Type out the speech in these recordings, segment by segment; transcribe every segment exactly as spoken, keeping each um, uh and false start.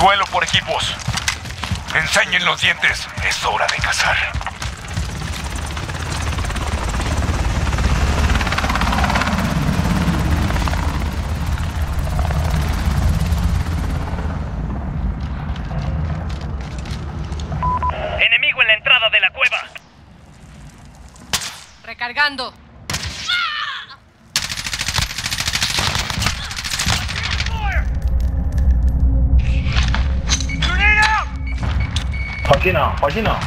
Duelo por equipos. Enseñen los dientes. Es hora de cazar. Enemigo en la entrada de la cueva. Recargando. Pagina, pagina.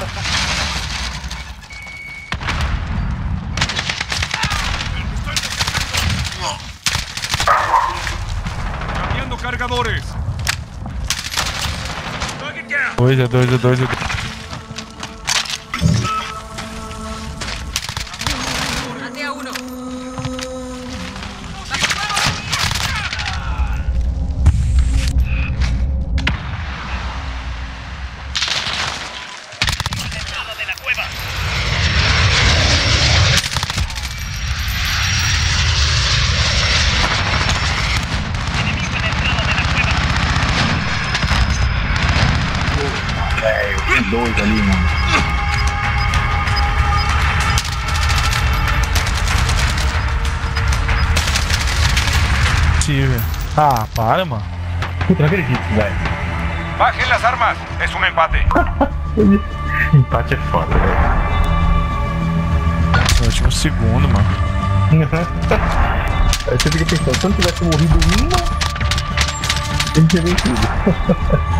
Cambiando cargadores. Dois, é dois, é dois, é dois. Maté a uno. Entrada de la cueva. Enemigo en la entrada de la cueva. Velho, tem dois ali, mano. Possível. Ah, para, mano. Puta, não acredito, velho. Bajen las armas. Es un empate. Empate é foda, velho. No último segundo, mano. Aí você fica pensando, se eu não tivesse morrido uma, ele teria vencido.